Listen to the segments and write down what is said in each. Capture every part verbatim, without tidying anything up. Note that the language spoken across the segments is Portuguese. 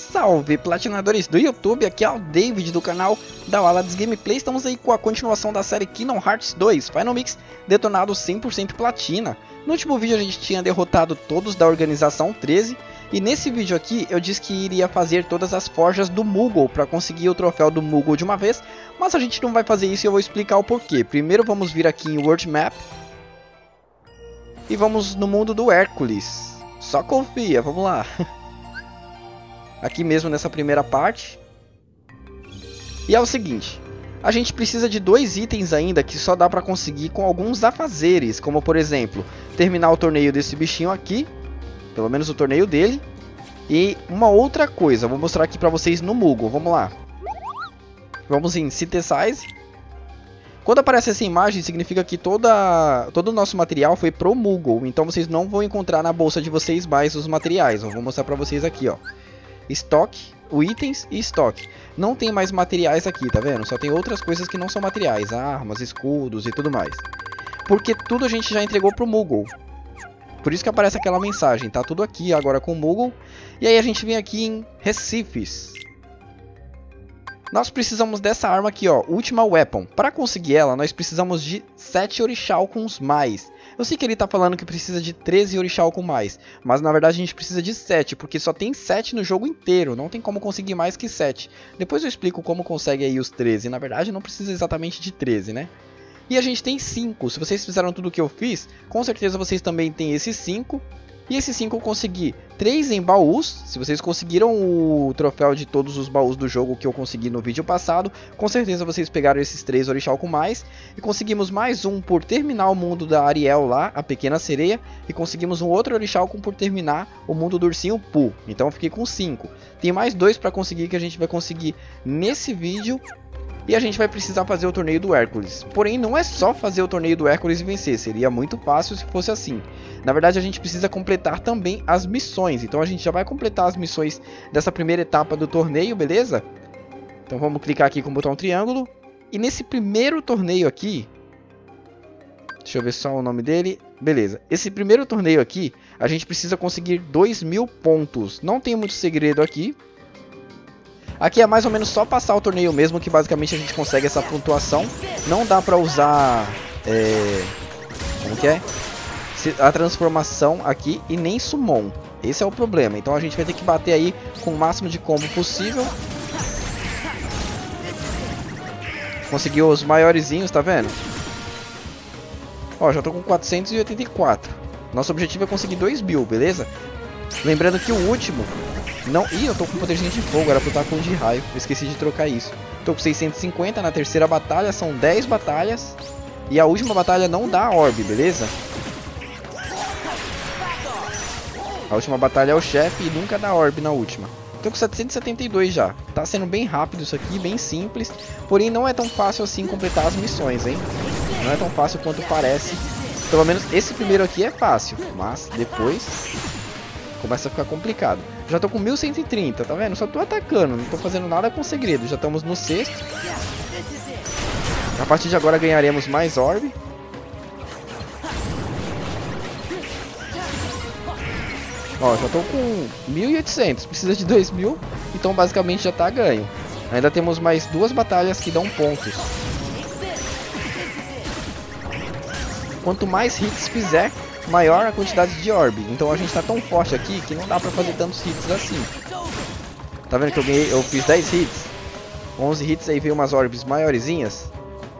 salve, platinadores do YouTube, aqui é o David do canal da Wallace Gameplay. Estamos aí com a continuação da série Kingdom Hearts dois Final Mix detonado cem por cento platina. No último vídeo a gente tinha derrotado todos da Organização treze e nesse vídeo aqui eu disse que iria fazer todas as forjas do Moogle para conseguir o troféu do Moogle de uma vez, mas a gente não vai fazer isso e eu vou explicar o porquê. Primeiro vamos vir aqui em World Map e vamos no mundo do Hércules. Só confia, vamos lá. Aqui mesmo nessa primeira parte. E é o seguinte, a gente precisa de dois itens ainda que só dá pra conseguir com alguns afazeres, como por exemplo, terminar o torneio desse bichinho aqui, pelo menos o torneio dele. E uma outra coisa, vou mostrar aqui pra vocês no Moogle, vamos lá. Vamos em Synthesize. Quando aparece essa imagem, significa que toda, todo o nosso material foi pro Moogle, então vocês não vão encontrar na bolsa de vocês mais os materiais. Eu vou mostrar pra vocês aqui, ó. Estoque, o itens e estoque. Não tem mais materiais aqui, tá vendo? Só tem outras coisas que não são materiais, armas, escudos e tudo mais. Porque tudo a gente já entregou pro Moogle. Por isso que aparece aquela mensagem, tá tudo aqui agora com o Moogle. E aí a gente vem aqui em Recifes. Nós precisamos dessa arma aqui, ó, Ultima Weapon. Para conseguir ela, nós precisamos de sete Orichalcons mais. Eu sei que ele tá falando que precisa de treze Orichalcon mais, mas na verdade a gente precisa de sete, porque só tem sete no jogo inteiro, não tem como conseguir mais que sete. Depois eu explico como consegue aí os treze, na verdade não precisa exatamente de treze, né? E a gente tem cinco, se vocês fizeram tudo o que eu fiz, com certeza vocês também têm esses cinco. E esses cinco eu consegui três em baús. Se vocês conseguiram o troféu de todos os baús do jogo que eu consegui no vídeo passado, com certeza vocês pegaram esses três Orichalcon mais. E conseguimos mais um por terminar o mundo da Ariel lá, a Pequena Sereia. E conseguimos um outro Orichalcon por terminar o mundo do Ursinho Pooh. Então eu fiquei com cinco. Tem mais dois para conseguir que a gente vai conseguir nesse vídeo. E a gente vai precisar fazer o torneio do Hércules. Porém, não é só fazer o torneio do Hércules e vencer. Seria muito fácil se fosse assim. Na verdade, a gente precisa completar também as missões. Então, a gente já vai completar as missões dessa primeira etapa do torneio, beleza? Então, vamos clicar aqui com o botão triângulo. E nesse primeiro torneio aqui... Deixa eu ver só o nome dele. Beleza. Esse primeiro torneio aqui, a gente precisa conseguir dois mil pontos. Não tem muito segredo aqui. Aqui é mais ou menos só passar o torneio mesmo, que basicamente a gente consegue essa pontuação. Não dá pra usar... É... Como que é? A transformação aqui e nem summon. Esse é o problema. Então a gente vai ter que bater aí com o máximo de combo possível. Conseguiu os maiorzinhos, tá vendo? Ó, já tô com quatrocentos e oitenta e quatro. Nosso objetivo é conseguir dois mil, beleza? Lembrando que o último... Não, ih, eu tô com poderzinho de fogo, era pra eu estar com o de raio, eu esqueci de trocar isso. Tô com seiscentos e cinquenta na terceira batalha, são dez batalhas. E a última batalha não dá orb, beleza? A última batalha é o chefe e nunca dá orb na última. Tô com setecentos e setenta e dois já, tá sendo bem rápido isso aqui, bem simples. Porém não é tão fácil assim completar as missões, hein? Não é tão fácil quanto parece. Pelo menos esse primeiro aqui é fácil, mas depois... começa a ficar complicado. Já tô com mil cento e trinta, tá vendo? Só tô atacando, não tô fazendo nada com segredo. Já estamos no sexto. A partir de agora ganharemos mais orb. Ó, já tô com mil e oitocentos, precisa de dois mil, então basicamente já tá ganho. Ainda temos mais duas batalhas que dão pontos. Quanto mais hits fizer, maior a quantidade de orb. Então a gente tá tão forte aqui que não dá pra fazer tantos hits assim. Tá vendo que eu ganhei, eu fiz dez hits, onze hits, aí veio umas orbs maiorzinhas.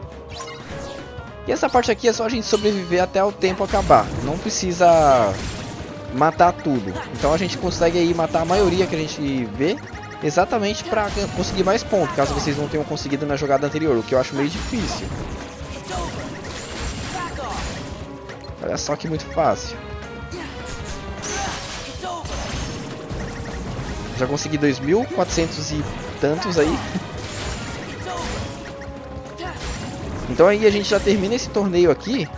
E essa parte aqui é só a gente sobreviver até o tempo acabar. Não precisa matar tudo. Então a gente consegue aí matar a maioria que a gente vê, exatamente pra conseguir mais pontos, caso vocês não tenham conseguido na jogada anterior, o que eu acho meio difícil. Olha só que muito fácil. Já consegui dois mil e quatrocentos e tantos aí. Então aí a gente já termina esse torneio aqui,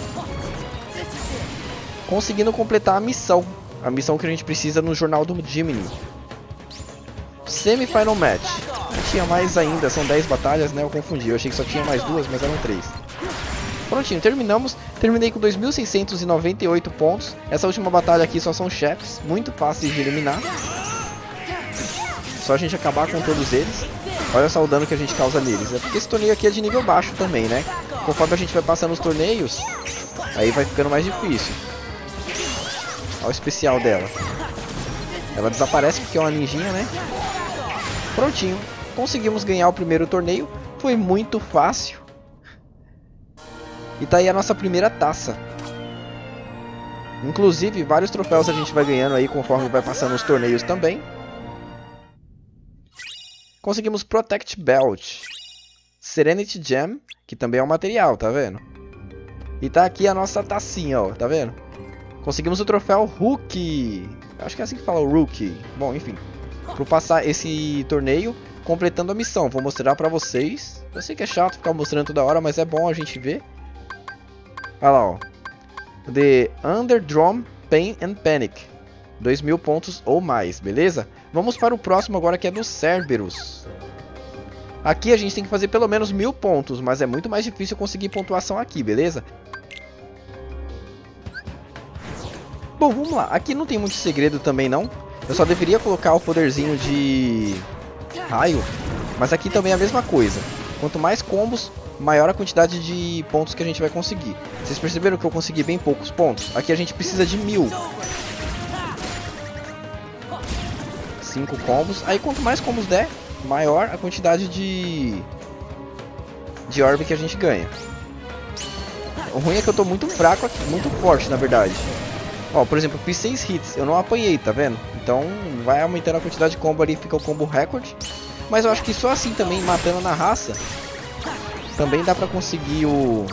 conseguindo completar a missão. A missão que a gente precisa no jornal do Jiminy. Semi-final match. Não tinha mais ainda, são dez batalhas, né? Eu confundi, eu achei que só tinha mais duas, mas eram três. Prontinho, terminamos. Terminei com dois mil seiscentos e noventa e oito pontos. Essa última batalha aqui só são chefes, muito fáceis de eliminar. Só a gente acabar com todos eles. Olha só o dano que a gente causa neles. É porque esse torneio aqui é de nível baixo também, né? Conforme a gente vai passando os torneios, aí vai ficando mais difícil. Olha o especial dela. Ela desaparece porque é uma ninjinha, né? Prontinho. Conseguimos ganhar o primeiro torneio. Foi muito fácil. E tá aí a nossa primeira taça. Inclusive, vários troféus a gente vai ganhando aí conforme vai passando os torneios também. Conseguimos Protect Belt. Serenity Gem, que também é um material, tá vendo? E tá aqui a nossa tacinha, ó, tá vendo? Conseguimos o troféu Rookie. Acho que é assim que fala o Rookie. Bom, enfim. Para passar esse torneio, completando a missão. Vou mostrar pra vocês. Eu sei que é chato ficar mostrando toda hora, mas é bom a gente ver. Olha lá, ó. The Underdrome Pain and Panic. dois mil pontos ou mais, beleza? Vamos para o próximo agora, que é do Cerberus. Aqui a gente tem que fazer pelo menos mil pontos, mas é muito mais difícil conseguir pontuação aqui, beleza? Bom, vamos lá. Aqui não tem muito segredo também, não. Eu só deveria colocar o poderzinho de raio, mas aqui também é a mesma coisa. Quanto mais combos, maior a quantidade de pontos que a gente vai conseguir. Vocês perceberam que eu consegui bem poucos pontos? Aqui a gente precisa de mil. Cinco combos. Aí quanto mais combos der, maior a quantidade de de orbe que a gente ganha. O ruim é que eu tô muito fraco aqui, muito forte na verdade. Ó, por exemplo, fiz seis hits, eu não apanhei, tá vendo? Então vai aumentando a quantidade de combo ali, fica o combo recorde. Mas eu acho que só assim também, matando na raça, também dá pra conseguir o...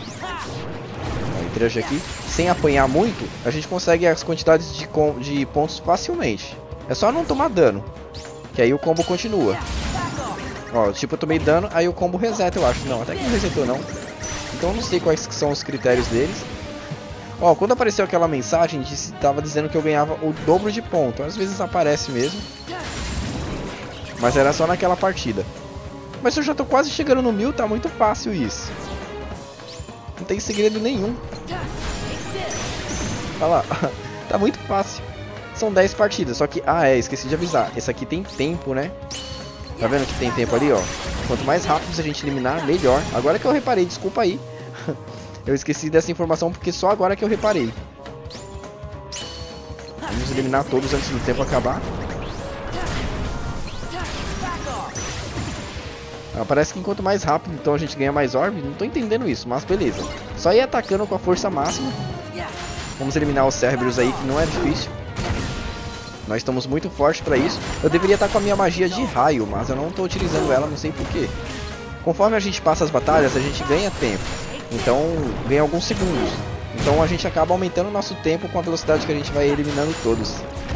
Ó, aqui. Sem apanhar muito, a gente consegue as quantidades de, com... de pontos facilmente. É só não tomar dano, que aí o combo continua. Ó, tipo, eu tomei dano, aí o combo reseta, eu acho. Não, até que não resetou não. Então eu não sei quais são os critérios deles. Ó, quando apareceu aquela mensagem, estava dizendo que eu ganhava o dobro de ponto. Às vezes aparece mesmo. Mas era só naquela partida. Mas eu já tô quase chegando no mil, tá muito fácil isso. Não tem segredo nenhum. Olha lá, tá muito fácil. São dez partidas, só que... Ah, é, esqueci de avisar. Esse aqui tem tempo, né? Tá vendo que tem tempo ali, ó? Quanto mais rápido a gente eliminar, melhor. Agora que eu reparei, desculpa aí. Eu esqueci dessa informação porque só agora que eu reparei. Vamos eliminar todos antes do tempo acabar. Ah, parece que enquanto mais rápido, então a gente ganha mais orbe. Não tô entendendo isso, mas beleza. Só ir atacando com a força máxima. Vamos eliminar os Cerberus aí, que não é difícil. Nós estamos muito fortes para isso. Eu deveria estar com a minha magia de raio, mas eu não estou utilizando ela, não sei porquê. Conforme a gente passa as batalhas, a gente ganha tempo. Então, ganha alguns segundos. Então a gente acaba aumentando o nosso tempo com a velocidade que a gente vai eliminando todos.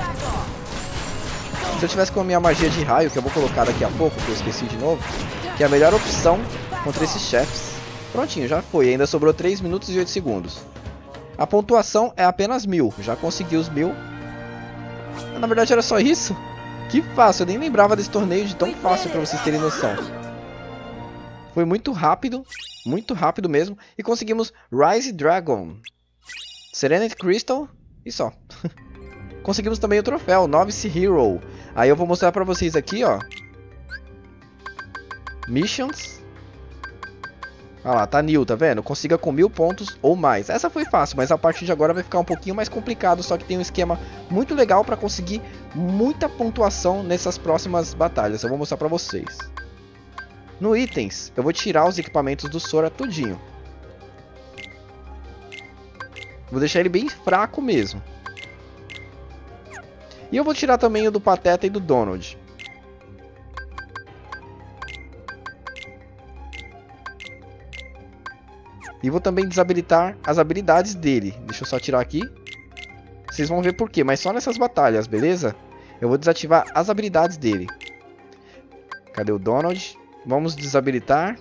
Se eu tivesse com a minha magia de raio, que eu vou colocar daqui a pouco, que eu esqueci de novo, que é a melhor opção contra esses chefes. Prontinho, já foi. Ainda sobrou três minutos e oito segundos. A pontuação é apenas mil. Já consegui os mil. Na verdade era só isso? Que fácil, eu nem lembrava desse torneio de tão fácil pra vocês terem noção. Foi muito rápido, muito rápido mesmo. E conseguimos Rise Dragon, Serenity Crystal e só. Conseguimos também o troféu, Novice Hero. Aí eu vou mostrar pra vocês aqui, ó. Missions. Olha lá, tá new, tá vendo? Consiga com mil pontos ou mais. Essa foi fácil, mas a partir de agora vai ficar um pouquinho mais complicado. Só que tem um esquema muito legal para conseguir muita pontuação nessas próximas batalhas. Eu vou mostrar para vocês. No itens, eu vou tirar os equipamentos do Sora tudinho. Vou deixar ele bem fraco mesmo. E eu vou tirar também o do Pateta e do Donald. E vou também desabilitar as habilidades dele. Deixa eu só tirar aqui. Vocês vão ver por quê, mas só nessas batalhas, beleza? Eu vou desativar as habilidades dele. Cadê o Donald? Vamos desabilitar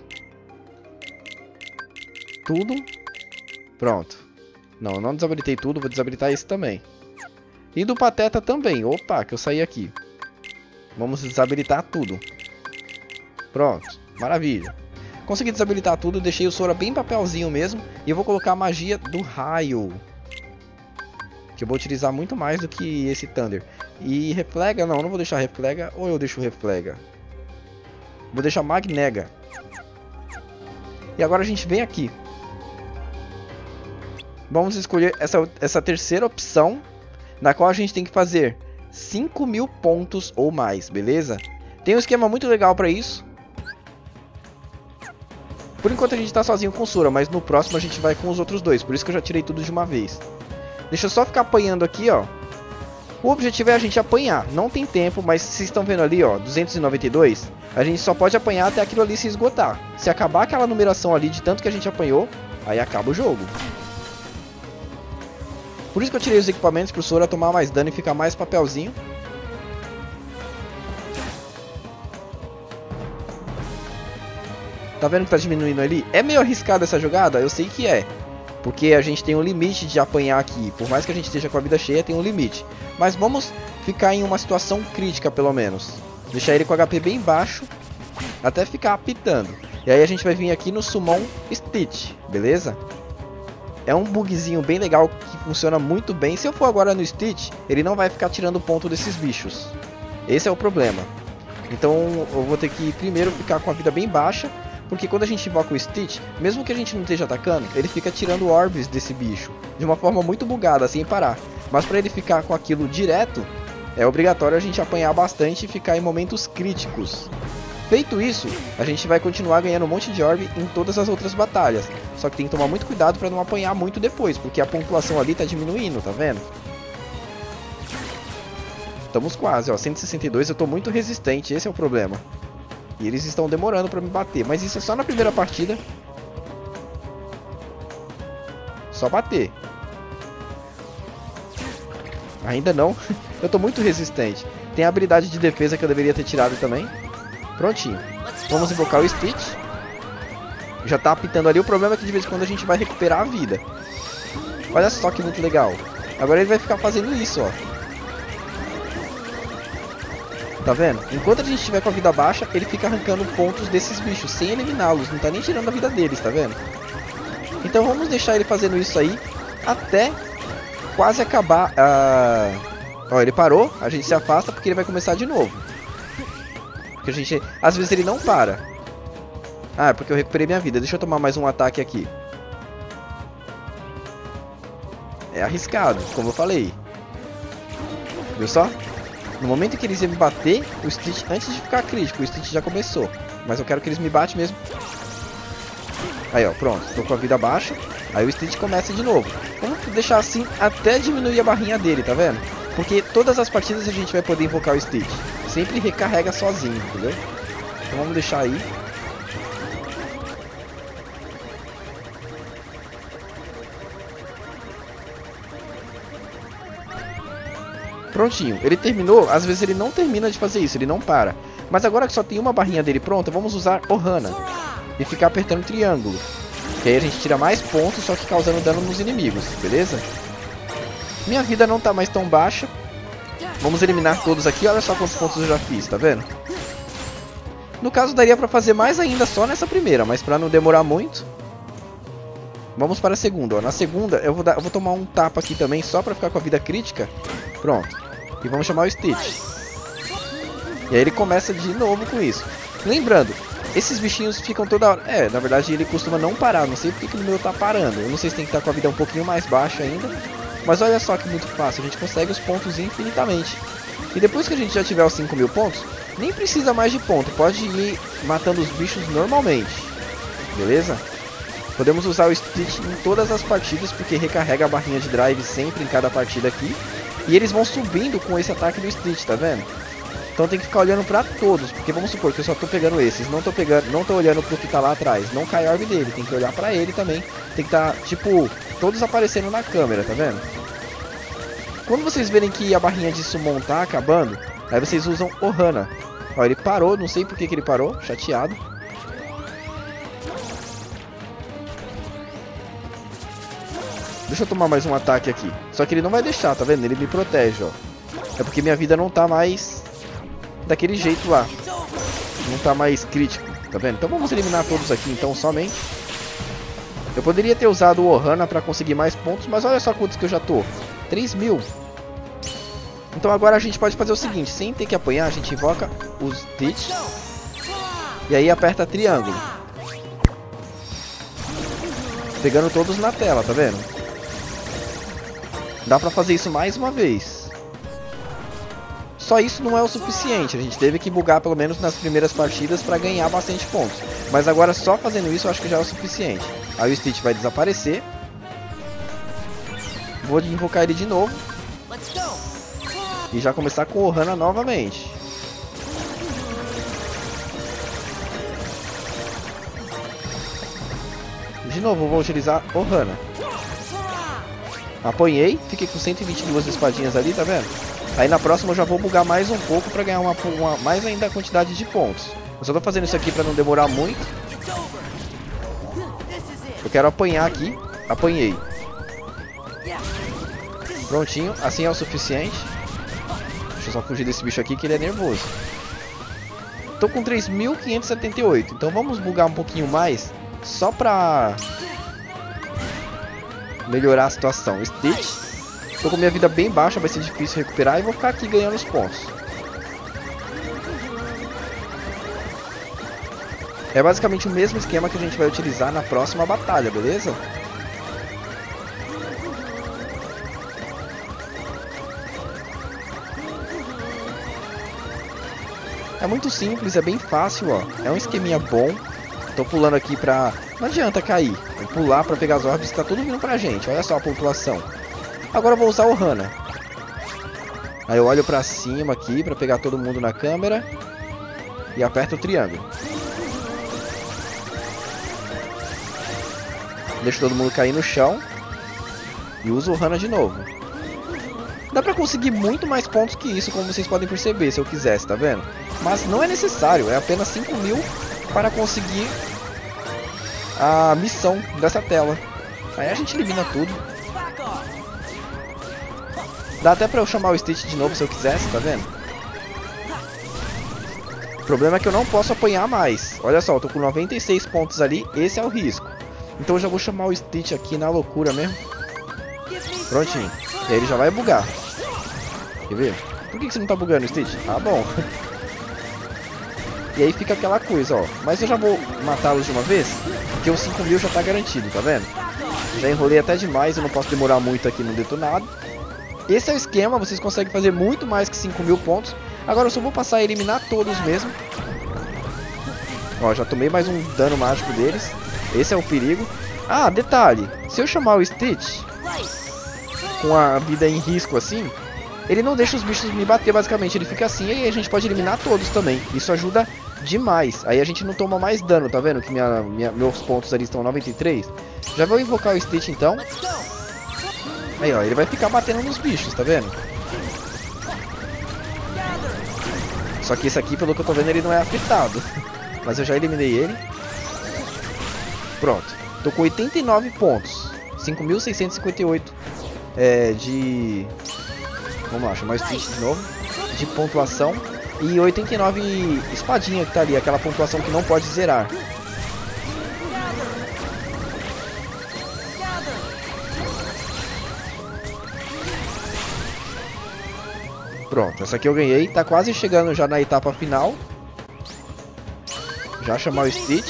tudo. Pronto. Não, eu não desabilitei tudo, vou desabilitar esse também. E do Pateta também. Opa, que eu saí aqui. Vamos desabilitar tudo. Pronto, maravilha. Consegui desabilitar tudo, deixei o Sora bem papelzinho mesmo. E eu vou colocar a magia do raio, que eu vou utilizar muito mais do que esse Thunder. E reflega, não, não vou deixar reflega. Ou eu deixo reflega? Vou deixar magnega. E agora a gente vem aqui. Vamos escolher essa, essa terceira opção, na qual a gente tem que fazer cinco mil pontos ou mais, beleza? Tem um esquema muito legal pra isso. Por enquanto a gente tá sozinho com o Sora, mas no próximo a gente vai com os outros dois. Por isso que eu já tirei tudo de uma vez. Deixa eu só ficar apanhando aqui, ó. O objetivo é a gente apanhar. Não tem tempo, mas vocês estão vendo ali, ó, duzentos e noventa e dois. A gente só pode apanhar até aquilo ali se esgotar. Se acabar aquela numeração ali de tanto que a gente apanhou, aí acaba o jogo. Por isso que eu tirei os equipamentos pro Sora tomar mais dano e ficar mais papelzinho. Tá vendo que tá diminuindo ali? É meio arriscado essa jogada? Eu sei que é. Porque a gente tem um limite de apanhar aqui. Por mais que a gente esteja com a vida cheia, tem um limite. Mas vamos ficar em uma situação crítica, pelo menos. Deixar ele com H P bem baixo, até ficar apitando. E aí a gente vai vir aqui no Summon Stitch, beleza? É um bugzinho bem legal que funciona muito bem. Se eu for agora no Stitch, ele não vai ficar tirando ponto desses bichos. Esse é o problema. Então eu vou ter que primeiro ficar com a vida bem baixa. Porque quando a gente invoca o Stitch, mesmo que a gente não esteja atacando, ele fica tirando orbes desse bicho. De uma forma muito bugada, sem parar. Mas para ele ficar com aquilo direto, é obrigatório a gente apanhar bastante e ficar em momentos críticos. Feito isso, a gente vai continuar ganhando um monte de orbe em todas as outras batalhas. Só que tem que tomar muito cuidado para não apanhar muito depois, porque a pontuação ali tá diminuindo, tá vendo? Estamos quase, ó, cento e sessenta e dois, eu tô muito resistente, esse é o problema. E eles estão demorando pra me bater. Mas isso é só na primeira partida. Só bater. Ainda não. Eu tô muito resistente. Tem a habilidade de defesa que eu deveria ter tirado também. Prontinho. Vamos invocar o Stitch. Já tá apitando ali. O problema é que de vez em quando a gente vai recuperar a vida. Olha só que muito legal. Agora ele vai ficar fazendo isso, ó. Tá vendo? Enquanto a gente estiver com a vida baixa, ele fica arrancando pontos desses bichos, sem eliminá-los. Não tá nem tirando a vida deles, tá vendo? Então vamos deixar ele fazendo isso aí, até quase acabar a... Ó, ele parou, a gente se afasta porque ele vai começar de novo. Porque a gente... Às vezes ele não para. Ah, é porque eu recuperei minha vida. Deixa eu tomar mais um ataque aqui. É arriscado, como eu falei. Viu só? No momento em que eles iam me bater, o Stitch, antes de ficar crítico, o Stitch já começou. Mas eu quero que eles me batem mesmo. Aí, ó, pronto. Tô com a vida baixa. Aí o Stitch começa de novo. Vamos deixar assim até diminuir a barrinha dele, tá vendo? Porque todas as partidas a gente vai poder invocar o Stitch. Sempre recarrega sozinho, entendeu? Então vamos deixar aí. Prontinho, ele terminou, às vezes ele não termina de fazer isso, ele não para. Mas agora que só tem uma barrinha dele pronta, vamos usar Ohana. E ficar apertando triângulo. Que aí a gente tira mais pontos, só que causando dano nos inimigos, beleza? Minha vida não tá mais tão baixa. Vamos eliminar todos aqui, olha só quantos pontos eu já fiz, tá vendo? No caso daria pra fazer mais ainda só nessa primeira, mas pra não demorar muito. Vamos para a segunda, ó. Na segunda eu vou, dar, eu vou tomar um tapa aqui também, só pra ficar com a vida crítica. Pronto. E vamos chamar o Stitch. E aí ele começa de novo com isso. Lembrando, esses bichinhos ficam toda hora... É, na verdade ele costuma não parar. Não sei porque que o meu tá parando. Eu não sei se tem que estar com a vida um pouquinho mais baixa ainda. Mas olha só que muito fácil. A gente consegue os pontos infinitamente. E depois que a gente já tiver os cinco mil pontos, nem precisa mais de ponto. Pode ir matando os bichos normalmente. Beleza? Podemos usar o Stitch em todas as partidas, porque recarrega a barrinha de drive sempre em cada partida aqui. E eles vão subindo com esse ataque do Stitch, tá vendo? Então tem que ficar olhando pra todos, porque vamos supor que eu só tô pegando esses, não tô pegando, não tô olhando pro que tá lá atrás, não cai a orbe dele, tem que olhar pra ele também. Tem que tá, tipo, todos aparecendo na câmera, tá vendo? Quando vocês verem que a barrinha de summon tá acabando, aí vocês usam Ohana. Ó, ele parou, não sei por que que ele parou, chateado. Deixa eu tomar mais um ataque aqui. Só que ele não vai deixar, tá vendo? Ele me protege, ó. É porque minha vida não tá mais daquele jeito lá. Não tá mais crítico, tá vendo? Então vamos eliminar todos aqui, então, somente. Eu poderia ter usado o Ohana pra conseguir mais pontos, mas olha só quantos que eu já tô. três mil. Então agora a gente pode fazer o seguinte, sem ter que apanhar, a gente invoca o Stitch. E aí aperta triângulo. Pegando todos na tela, tá vendo? Dá pra fazer isso mais uma vez. Só isso não é o suficiente, a gente teve que bugar pelo menos nas primeiras partidas pra ganhar bastante pontos. Mas agora só fazendo isso eu acho que já é o suficiente. Aí o Stitch vai desaparecer. Vou invocar ele de novo. E já começar com o Ohana novamente. De novo vou utilizar Ohana. Apanhei, fiquei com cento e vinte e duas espadinhas ali, tá vendo? Aí na próxima eu já vou bugar mais um pouco pra ganhar uma, uma, mais ainda a quantidade de pontos. Eu só tô fazendo isso aqui pra não demorar muito. Eu quero apanhar aqui. Apanhei. Prontinho, assim é o suficiente. Deixa eu só fugir desse bicho aqui que ele é nervoso. Tô com três mil quinhentos e setenta e oito, então vamos bugar um pouquinho mais. Só pra melhorar a situação. Stitch. Tô com minha vida bem baixa, vai ser difícil recuperar. E vou ficar aqui ganhando os pontos. É basicamente o mesmo esquema que a gente vai utilizar na próxima batalha, beleza? É muito simples, é bem fácil, ó. É um esqueminha bom. Tô pulando aqui pra... Não adianta cair. Vou pular pra pegar as orbes que tá tudo vindo pra gente. Olha só a pontuação. Agora eu vou usar o Ohana. Aí eu olho pra cima aqui pra pegar todo mundo na câmera. E aperto o triângulo. Deixo todo mundo cair no chão. E uso o Ohana de novo. Dá pra conseguir muito mais pontos que isso, como vocês podem perceber, se eu quisesse, tá vendo? Mas não é necessário, é apenas cinco mil para conseguir a missão dessa tela. Aí a gente elimina tudo. Dá até pra eu chamar o Stitch de novo se eu quisesse, tá vendo? O problema é que eu não posso apanhar mais. Olha só, eu tô com noventa e seis pontos ali, esse é o risco. Então eu já vou chamar o Stitch aqui na loucura mesmo. Prontinho. E aí ele já vai bugar. Quer ver? Por que você não tá bugando o Stitch? Ah, bom. E aí fica aquela coisa, ó. Mas eu já vou matá-los de uma vez, porque os cinco mil já tá garantido, tá vendo? Já enrolei até demais, eu não posso demorar muito aqui no detonado. Esse é o esquema, vocês conseguem fazer muito mais que cinco mil pontos. Agora eu só vou passar a eliminar todos mesmo. Ó, já tomei mais um dano mágico deles. Esse é o perigo. Ah, detalhe. Se eu chamar o Stitch com a vida em risco assim, ele não deixa os bichos me bater, basicamente. Ele fica assim e aí a gente pode eliminar todos também. Isso ajuda demais. Aí a gente não toma mais dano, tá vendo? Que minha, minha, meus pontos ali estão noventa e três. Já vou invocar o Stitch então. Aí, ó, ele vai ficar batendo nos bichos, tá vendo? Só que esse aqui, pelo que eu tô vendo, ele não é afetado. Mas eu já eliminei ele. Pronto. Tô com oitenta e nove pontos. cinco mil seiscentos e cinquenta e oito é, de... Vamos lá, chamar o Stitch de novo. De pontuação. E oitenta e nove espadinha que tá ali. Aquela pontuação que não pode zerar. Pronto, essa aqui eu ganhei. Tá quase chegando já na etapa final. Já chamar o Stitch.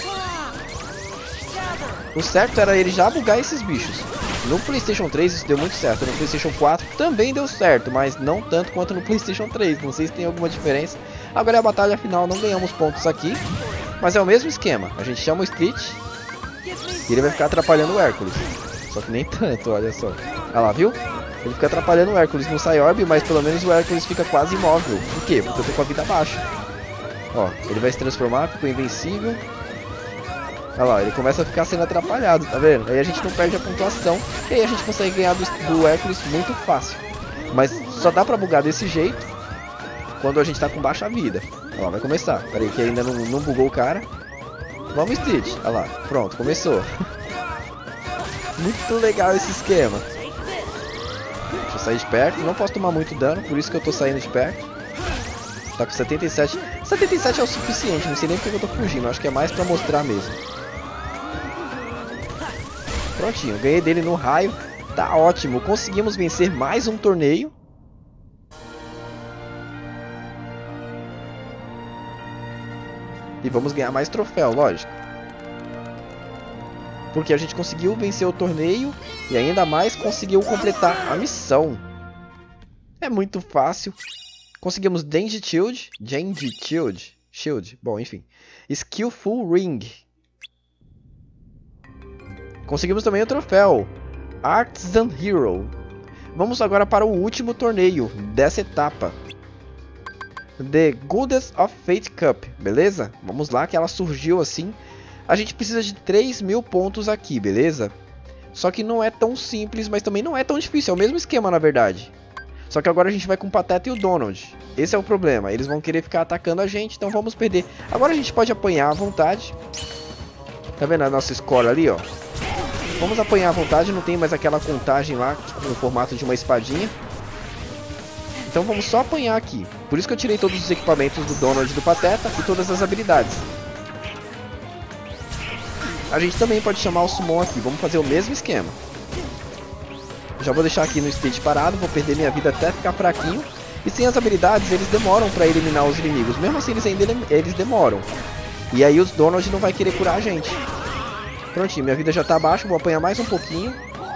O certo era ele já bugar esses bichos. No PlayStation três isso deu muito certo. No PlayStation quatro também deu certo, mas não tanto quanto no PlayStation três. Não sei se tem alguma diferença. Agora é a batalha final, não ganhamos pontos aqui. Mas é o mesmo esquema. A gente chama o Stitch e ele vai ficar atrapalhando o Hércules. Só que nem tanto, olha só. Olha lá, viu? Ele fica atrapalhando o Hércules, não sai orbe, mas pelo menos o Hércules fica quase imóvel. Por quê? Porque eu tô com a vida baixa. Ó, ele vai se transformar, ficou invencível. Olha lá, ele começa a ficar sendo atrapalhado, tá vendo? Aí a gente não perde a pontuação e aí a gente consegue ganhar do, do Hércules muito fácil. Mas só dá pra bugar desse jeito quando a gente tá com baixa vida. Ó, vai começar. Pera aí que ainda não, não bugou o cara. Vamos, Stitch. Olha lá, pronto, começou. Muito legal esse esquema. Deixa eu sair de perto, não posso tomar muito dano, por isso que eu tô saindo de perto. Tá com setenta e sete. setenta e sete é o suficiente, não sei nem porque eu tô fugindo, acho que é mais pra mostrar mesmo. Prontinho, ganhei dele no raio. Tá ótimo, conseguimos vencer mais um torneio. E vamos ganhar mais troféu, lógico. Porque a gente conseguiu vencer o torneio e ainda mais conseguiu completar a missão. É muito fácil. Conseguimos Danger Shield, Danger Shield, Shield, bom, enfim. Skillful Ring. Conseguimos também o troféu Artisan Hero. Vamos agora para o último torneio dessa etapa. The Goddess of Fate Cup, beleza? Vamos lá, que ela surgiu assim. A gente precisa de três mil pontos aqui, beleza? Só que não é tão simples, mas também não é tão difícil. É o mesmo esquema, na verdade. Só que agora a gente vai com o Pateta e o Donald. Esse é o problema. Eles vão querer ficar atacando a gente, então vamos perder. Agora a gente pode apanhar à vontade. Tá vendo a nossa score ali, ó? Vamos apanhar à vontade, não tem mais aquela contagem lá com o formato de uma espadinha. Então vamos só apanhar aqui. Por isso que eu tirei todos os equipamentos do Donald e do Pateta e todas as habilidades. A gente também pode chamar o Summon aqui. Vamos fazer o mesmo esquema. Já vou deixar aqui no stage parado. Vou perder minha vida até ficar fraquinho. E sem as habilidades eles demoram para eliminar os inimigos. Mesmo assim eles ainda eles demoram. E aí os Donald não vai querer curar a gente. Prontinho, minha vida já tá baixa. Vou apanhar mais um pouquinho.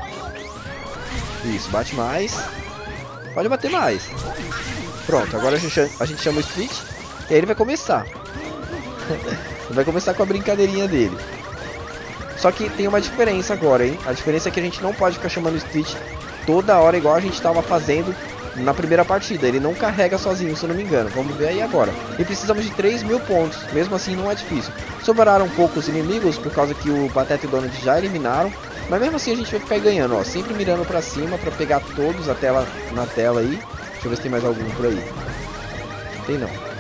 Isso, bate mais. Pode bater mais. Pronto, agora a gente, a gente chama o Street. E aí ele vai começar. Ele vai começar com a brincadeirinha dele. Só que tem uma diferença agora, hein? A diferença é que a gente não pode ficar chamando o Street toda hora igual a gente estava fazendo na primeira partida. Ele não carrega sozinho, se eu não me engano. Vamos ver aí agora. E precisamos de três mil pontos. Mesmo assim não é difícil. Sobraram poucos inimigos por causa que o Pateta e o Donald já eliminaram. Mas mesmo assim a gente vai ficar ganhando, ó. Sempre mirando pra cima pra pegar todos a tela, na tela aí. Deixa eu ver se tem mais algum por aí. Tem não.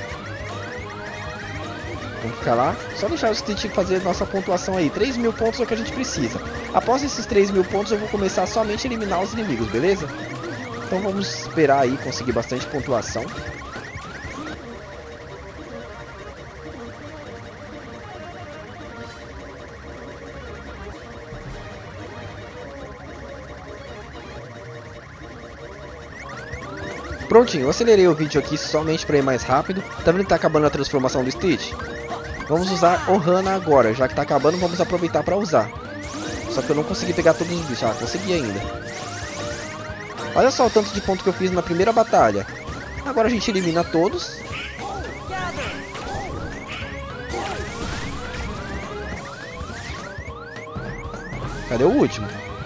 Vamos ficar lá. Só deixar o Stitch fazer nossa pontuação aí. três mil pontos é o que a gente precisa. Após esses três mil pontos eu vou começar somente a eliminar os inimigos, beleza? Então vamos esperar aí conseguir bastante pontuação. Prontinho, eu acelerei o vídeo aqui somente para ir mais rápido. Tá vendo que tá acabando a transformação do Stitch? Vamos usar Ohana agora, já que tá acabando, vamos aproveitar para usar. Só que eu não consegui pegar todos os bichos, ah, consegui ainda. Olha só o tanto de ponto que eu fiz na primeira batalha. Agora a gente elimina todos. Cadê o último?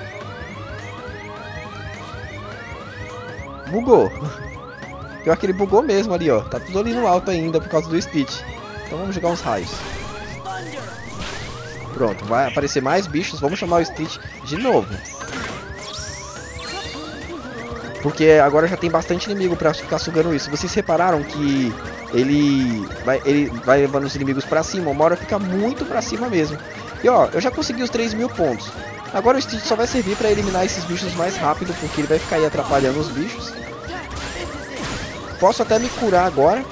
Bugou. Pior que ele bugou mesmo ali, ó. Tá tudo ali no alto ainda por causa do Stitch. Então vamos jogar uns raios. Pronto, vai aparecer mais bichos. Vamos chamar o Stitch de novo. Porque agora já tem bastante inimigo pra ficar sugando isso. Vocês repararam que ele vai, ele vai levando os inimigos pra cima. Uma hora fica muito pra cima mesmo. E ó, eu já consegui os três mil pontos. Agora o Stitch só vai servir pra eliminar esses bichos mais rápido. Porque ele vai ficar aí atrapalhando os bichos. Posso até me curar agora.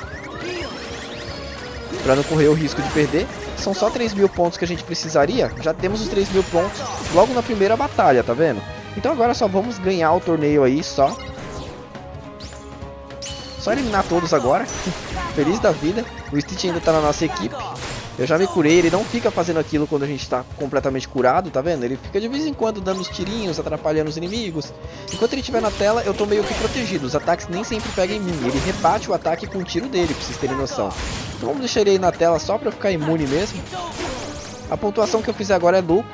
Pra não correr o risco de perder. São só três mil pontos que a gente precisaria. Já temos os três mil pontos logo na primeira batalha, tá vendo? Então agora só vamos ganhar o torneio aí, só. Só eliminar todos agora. Feliz da vida. O Stitch ainda tá na nossa equipe. Eu já me curei, ele não fica fazendo aquilo quando a gente tá completamente curado, tá vendo? Ele fica de vez em quando dando os tirinhos, atrapalhando os inimigos. Enquanto ele estiver na tela, eu tô meio que protegido. Os ataques nem sempre pegam em mim. Ele rebate o ataque com o tiro dele, pra vocês terem noção. Então vamos deixar ele aí na tela só pra ficar imune mesmo. A pontuação que eu fizer agora é lucro.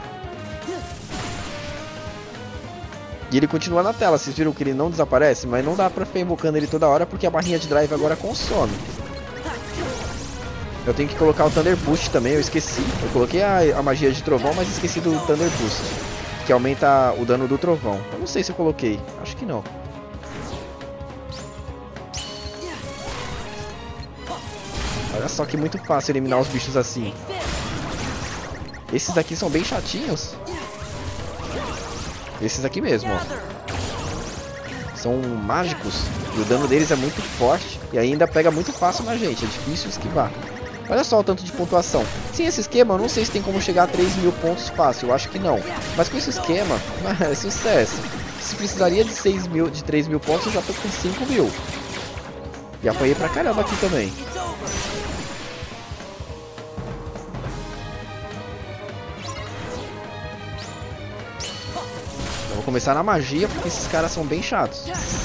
E ele continua na tela, vocês viram que ele não desaparece? Mas não dá pra ficar invocando ele toda hora porque a barrinha de drive agora consome. Eu tenho que colocar o Thunder Boost também, eu esqueci. Eu coloquei a, a magia de trovão, mas esqueci do Thunder Boost, que aumenta o dano do trovão. Eu não sei se eu coloquei, acho que não. Olha só que muito fácil eliminar os bichos assim. Esses daqui são bem chatinhos. Esses aqui mesmo, ó. São mágicos e o dano deles é muito forte e ainda pega muito fácil na gente, é difícil esquivar. Olha só o tanto de pontuação. Sem esse esquema, eu não sei se tem como chegar a três mil pontos fácil, eu acho que não. Mas com esse esquema, é sucesso. Se precisaria de seis mil, de três mil pontos, eu já tô com cinco mil. E apanhei pra caramba aqui também. começar na magia, porque esses caras são bem chatos.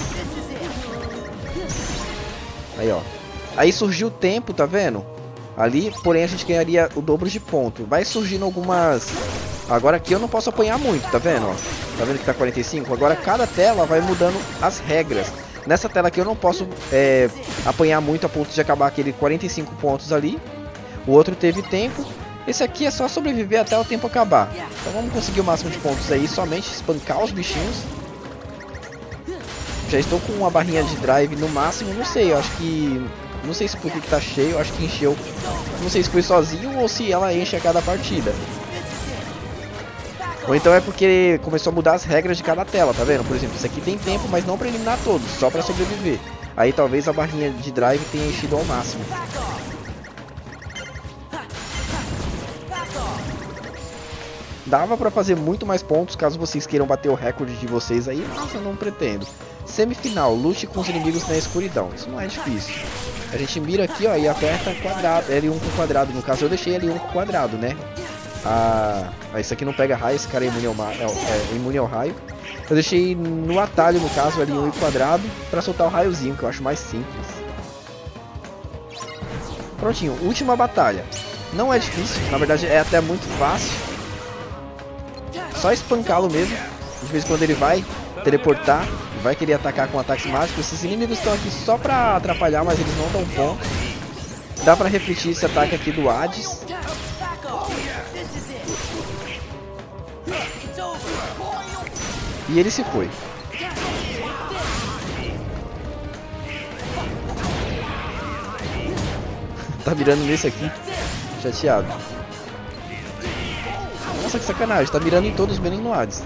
Aí, ó. Aí surgiu o tempo, tá vendo? Ali, porém a gente ganharia o dobro de ponto. Vai surgindo algumas... Agora aqui eu não posso apanhar muito, tá vendo? Ó? Tá vendo que tá quarenta e cinco? Agora cada tela vai mudando as regras. Nessa tela aqui eu não posso é, apanhar muito a ponto de acabar aquele quarenta e cinco pontos ali. O outro teve tempo. Esse aqui é só sobreviver até o tempo acabar. Então vamos conseguir o máximo de pontos aí, somente espancar os bichinhos. Já estou com uma barrinha de drive no máximo, não sei, eu acho que... Não sei se por que tá cheio, eu acho que encheu. Não sei se foi sozinho ou se ela enche a cada partida. Ou então é porque começou a mudar as regras de cada tela, tá vendo? Por exemplo, isso aqui tem tempo, mas não para eliminar todos, só para sobreviver. Aí talvez a barrinha de drive tenha enchido ao máximo. Dava pra fazer muito mais pontos caso vocês queiram bater o recorde de vocês aí, mas eu não pretendo. Semifinal, lute com os inimigos na escuridão. Isso não é difícil. A gente mira aqui, ó, e aperta quadrado, L um com quadrado. No caso eu deixei L um com quadrado, né? Ah, isso aqui não pega raio, esse cara é imune ao, é, é imune ao raio. Eu deixei no atalho, no caso, L um e quadrado, pra soltar o raiozinho, que eu acho mais simples. Prontinho, última batalha. Não é difícil, na verdade é até muito fácil. Só espancá-lo mesmo. De vez em quando ele vai teleportar, vai querer atacar com ataques mágicos. Esses inimigos estão aqui só pra atrapalhar, mas eles não dão ponto. Dá pra refletir esse ataque aqui do Hades. E ele se foi. Tá mirando nesse aqui. Chateado. Nossa, que sacanagem. Tá mirando em todos, menos no Hades.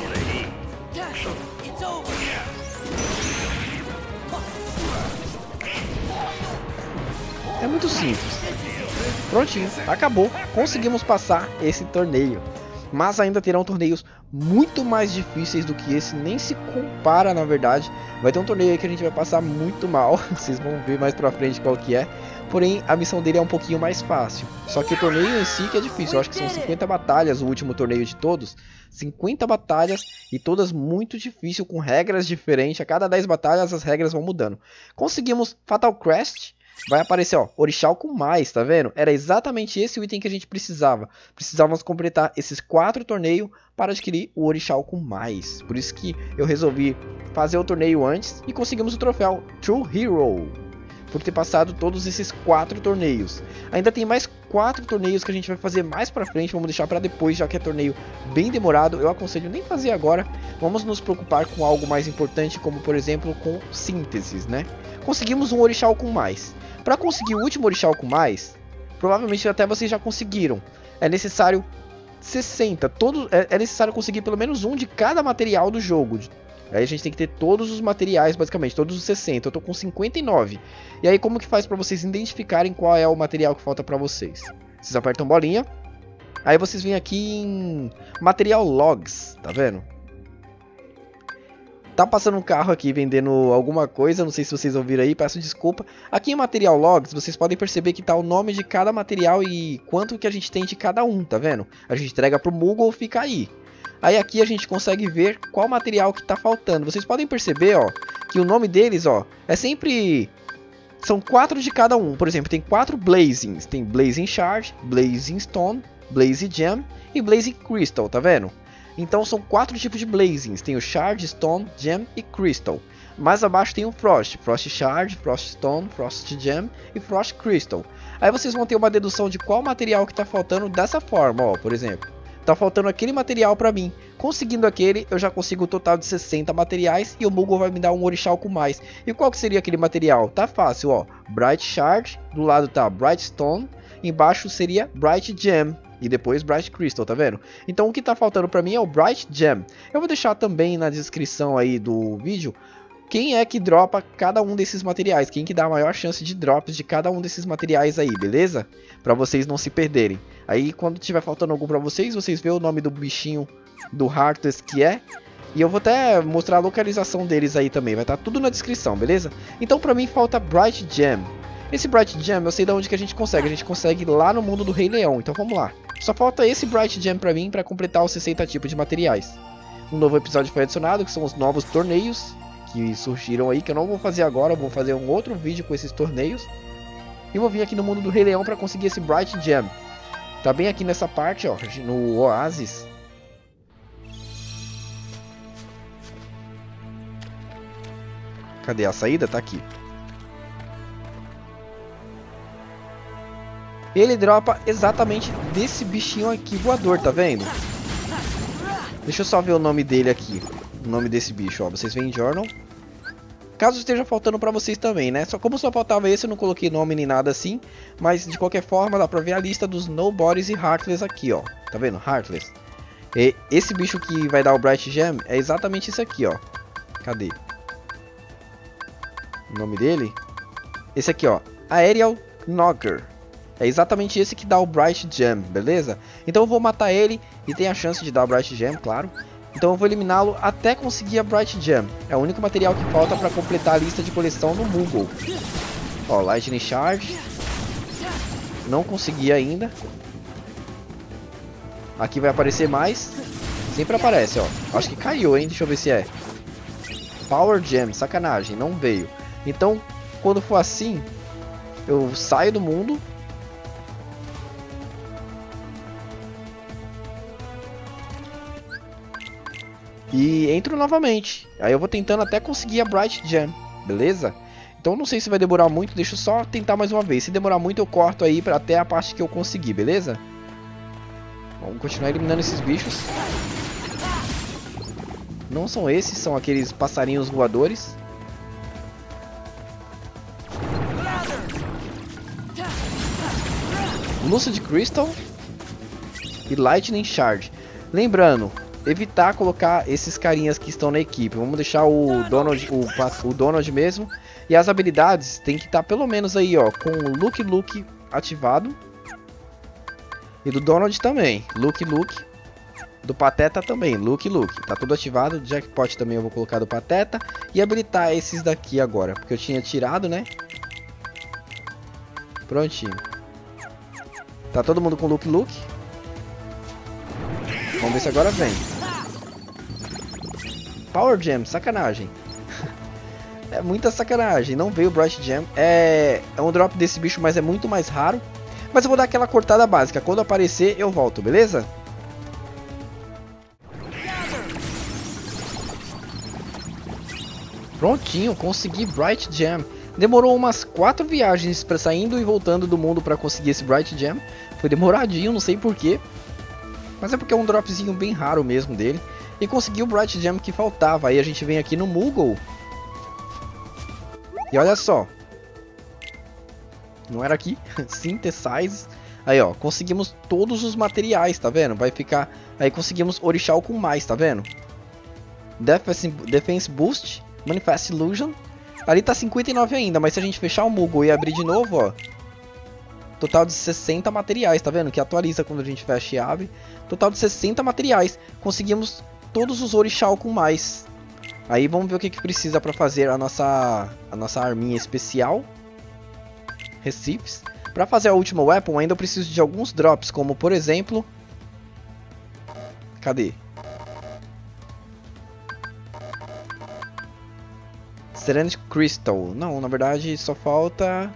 É muito simples. Prontinho. Acabou. Conseguimos passar esse torneio. Mas ainda terão torneios muito mais difíceis do que esse, nem se compara, na verdade. Vai ter um torneio aí que a gente vai passar muito mal, vocês vão ver mais pra frente qual que é. Porém, a missão dele é um pouquinho mais fácil. Só que o torneio em si que é difícil, eu acho que são cinquenta batalhas, o último torneio de todos. cinquenta batalhas e todas muito difíceis, com regras diferentes. A cada dez batalhas as regras vão mudando. Conseguimos Fatal Crest. Vai aparecer, ó, Orixá com mais, tá vendo? Era exatamente esse o item que a gente precisava. Precisávamos completar esses quatro torneios para adquirir o Orixá com mais. Por isso que eu resolvi fazer o torneio antes e conseguimos o troféu True Hero. Por ter passado todos esses quatro torneios. Ainda tem mais quatro torneios que a gente vai fazer mais pra frente. Vamos deixar pra depois, já que é torneio bem demorado. Eu aconselho nem fazer agora. Vamos nos preocupar com algo mais importante, como por exemplo com sínteses, né? Conseguimos um Orixá com mais. Para conseguir o último Orixá com mais, provavelmente até vocês já conseguiram. É necessário sessenta. Todo, é, é necessário conseguir pelo menos um de cada material do jogo. Aí a gente tem que ter todos os materiais, basicamente, todos os sessenta. Eu tô com cinquenta e nove. E aí como que faz para vocês identificarem qual é o material que falta para vocês? Vocês apertam bolinha. Aí vocês vêm aqui em Material Logs, tá vendo? Tá passando um carro aqui vendendo alguma coisa, não sei se vocês ouviram aí, peço desculpa. Aqui em Material Logs, vocês podem perceber que tá o nome de cada material e quanto que a gente tem de cada um, tá vendo? A gente entrega pro Moogle, fica aí. Aí aqui a gente consegue ver qual material que tá faltando. Vocês podem perceber, ó, que o nome deles, ó, é sempre... São quatro de cada um. Por exemplo, tem quatro Blazings. Tem Blazing Shard, Blazing Stone, Blazing Gem e Blazing Crystal, tá vendo? Então são quatro tipos de Blazings. Tem o Shard, Stone, Gem e Crystal. Mais abaixo tem o Frost. Frost Shard, Frost Stone, Frost Gem e Frost Crystal. Aí vocês vão ter uma dedução de qual material que tá faltando dessa forma, ó, por exemplo. Tá faltando aquele material pra mim. Conseguindo aquele, eu já consigo o total de sessenta materiais e o Moogle vai me dar um Orixá com mais. E qual que seria aquele material? Tá fácil, ó. Bright Shard, do lado tá Bright Stone, embaixo seria Bright Gem. E depois Bright Crystal, tá vendo? Então o que tá faltando pra mim é o Bright Gem. Eu vou deixar também na descrição aí do vídeo quem é que dropa cada um desses materiais. Quem que dá a maior chance de drops de cada um desses materiais aí, beleza? Pra vocês não se perderem. Aí quando tiver faltando algum pra vocês, vocês vê o nome do bichinho do Heartless que é. E eu vou até mostrar a localização deles aí também. Vai estar tudo na descrição, beleza? Então pra mim falta Bright Gem. Esse Bright Gem eu sei de onde que a gente consegue. A gente consegue lá no mundo do Rei Leão. Então vamos lá. Só falta esse Bright Gem pra mim pra completar os sessenta tipos de materiais. um novo episódio foi adicionado, que são os novos torneios que surgiram aí, que eu não vou fazer agora, eu vou fazer um outro vídeo com esses torneios. E vou vir aqui no mundo do Rei Leão para conseguir esse Bright Gem. Tá bem aqui nessa parte, ó, no Oásis. Cadê a saída? Tá aqui. Ele dropa exatamente desse bichinho aqui voador, tá vendo? Deixa eu só ver o nome dele aqui. O nome desse bicho, ó. Vocês veem Journal. Caso esteja faltando pra vocês também, né? Só como só faltava esse, eu não coloquei nome nem nada assim. Mas de qualquer forma, dá pra ver a lista dos Nobodies e Heartless aqui, ó. Tá vendo? Heartless. E esse bicho que vai dar o Bright Gem é exatamente isso aqui, ó. Cadê? O nome dele? Esse aqui, ó. Aerial Knocker. É exatamente esse que dá o Bright Gem, beleza? Então eu vou matar ele e tem a chance de dar o Bright Gem, claro. Então eu vou eliminá-lo até conseguir a Bright Gem. É o único material que falta para completar a lista de coleção no Moogle. Ó, Lightning Charge. Não consegui ainda. Aqui vai aparecer mais. Sempre aparece, ó. Acho que caiu, hein? Deixa eu ver se é. Power Gem, sacanagem, não veio. Então, quando for assim, eu saio do mundo. E entro novamente. Aí eu vou tentando até conseguir a Bright Gem, beleza? Então não sei se vai demorar muito, deixa eu só tentar mais uma vez. Se demorar muito eu corto aí pra até a parte que eu conseguir, beleza? Vamos continuar eliminando esses bichos. Não são esses, são aqueles passarinhos voadores. Lucid Crystal e Lightning Shard. Lembrando, evitar colocar esses carinhas que estão na equipe. Vamos deixar o Donald, o, o Donald mesmo. E as habilidades tem que estar pelo menos aí, ó, com o Look Look ativado. E do Donald também, Look Look. Do Pateta também, Look Look. Tá tudo ativado. Do Jackpot também eu vou colocar do Pateta. E habilitar esses daqui agora, porque eu tinha tirado, né? Prontinho. Tá todo mundo com Look Look. Vamos ver se agora vem. Power Gem, sacanagem. É muita sacanagem. Não veio o Bright Gem. É... é um drop desse bicho, mas é muito mais raro. Mas eu vou dar aquela cortada básica. Quando aparecer, eu volto, beleza? Prontinho, consegui Bright Gem. Demorou umas quatro viagens para saindo e voltando do mundo para conseguir esse Bright Gem. Foi demoradinho, não sei porquê. Mas é porque é um dropzinho bem raro mesmo dele. E consegui o Bright Gem que faltava. Aí a gente vem aqui no Moogle. E olha só. Não era aqui. Synthesize. Aí ó, conseguimos todos os materiais, tá vendo? Vai ficar... Aí conseguimos Orixá com mais, tá vendo? Defense, Defense Boost. Manifest Illusion. Ali tá cinquenta e nove ainda, mas se a gente fechar o Moogle e abrir de novo, ó. Total de sessenta materiais, tá vendo? Que atualiza quando a gente fecha e abre. Total de sessenta materiais. Conseguimos todos os Orixá com mais. Aí vamos ver o que, que precisa pra fazer a nossa, a nossa arminha especial. Recifes. Pra fazer a última weapon ainda eu preciso de alguns drops, como por exemplo... Cadê? Serenity Crystal. Não, na verdade só falta...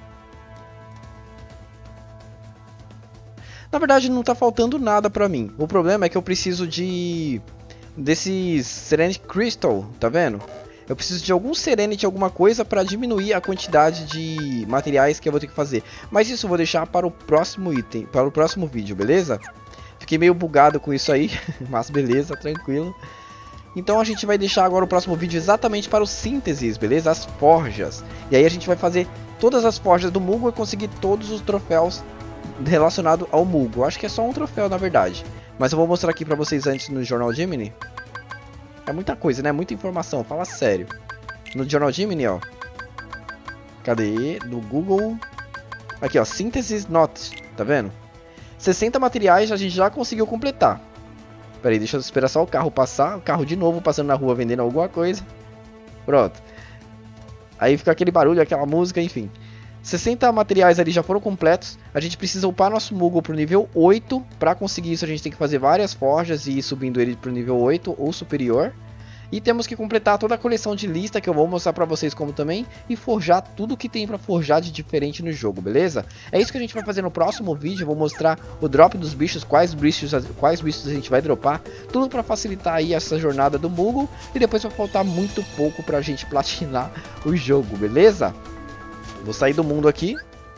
Na verdade não tá faltando nada pra mim. O problema é que eu preciso de... desses Serenity Crystal, tá vendo? Eu preciso de algum Serenity, alguma coisa pra diminuir a quantidade de materiais que eu vou ter que fazer. Mas isso eu vou deixar para o próximo item, para o próximo vídeo, beleza? Fiquei meio bugado com isso aí, mas beleza, tranquilo. Então a gente vai deixar agora o próximo vídeo exatamente para os sínteses, beleza? As forjas. E aí a gente vai fazer todas as forjas do Moogle e conseguir todos os troféus relacionados ao Moogle. Acho que é só um troféu na verdade. Mas eu vou mostrar aqui para vocês antes no Journal Gemini. É muita coisa, né? Muita informação, fala sério. No Journal Gemini, ó. Cadê? No Google. Aqui, ó. Synthesis Notes. Tá vendo? sessenta materiais a gente já conseguiu completar. Pera aí, deixa eu esperar só o carro passar. O carro de novo passando na rua vendendo alguma coisa. Pronto. Aí fica aquele barulho, aquela música, enfim. sessenta materiais ali já foram completos. A gente precisa upar nosso Moogle pro nível oito. Para conseguir isso a gente tem que fazer várias forjas e ir subindo ele pro nível oito ou superior. E temos que completar toda a coleção de lista, que eu vou mostrar pra vocês como também, e forjar tudo que tem pra forjar de diferente no jogo, beleza? É isso que a gente vai fazer no próximo vídeo. Eu vou mostrar o drop dos bichos, quais bichos, quais bichos a gente vai dropar, tudo pra facilitar aí essa jornada do Moogle. E depois vai faltar muito pouco pra gente platinar o jogo, beleza? Vou sair do mundo aqui.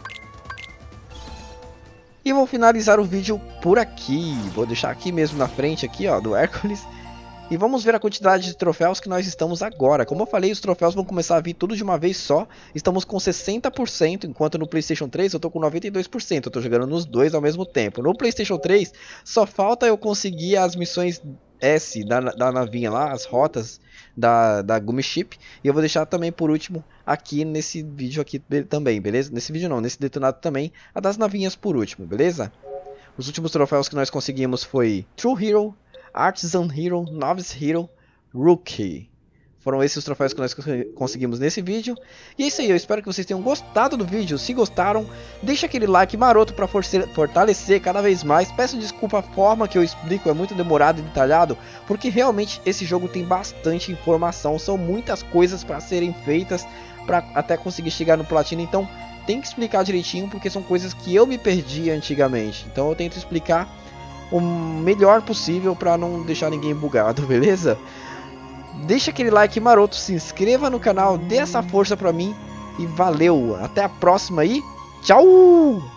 E vou finalizar o vídeo por aqui. Vou deixar aqui mesmo na frente aqui, ó, do Hércules. E vamos ver a quantidade de troféus que nós estamos agora. Como eu falei, os troféus vão começar a vir tudo de uma vez só. Estamos com sessenta por cento, enquanto no PlayStation três eu tô com noventa e dois por cento. Eu tô jogando nos dois ao mesmo tempo. No PlayStation três só falta eu conseguir as missões S da, da navinha lá, as rotas da, da Gummy Ship. E eu vou deixar também por último aqui nesse vídeo aqui também, beleza? Nesse vídeo não, nesse detonado também, a das navinhas por último, beleza? Os últimos troféus que nós conseguimos foi True Hero, Artisan Hero, Novice Hero, Rookie. Foram esses os troféus que nós conseguimos nesse vídeo. E é isso aí, eu espero que vocês tenham gostado do vídeo. Se gostaram, deixa aquele like maroto para fortalecer cada vez mais. Peço desculpa a forma que eu explico, é muito demorado e detalhado, porque realmente esse jogo tem bastante informação. São muitas coisas para serem feitas para até conseguir chegar no Platina. Então tem que explicar direitinho, porque são coisas que eu me perdi antigamente. Então eu tento explicar o melhor possível para não deixar ninguém bugado, beleza? Deixa aquele like maroto, se inscreva no canal, dê essa força pra mim e valeu! Até a próxima aí, tchau!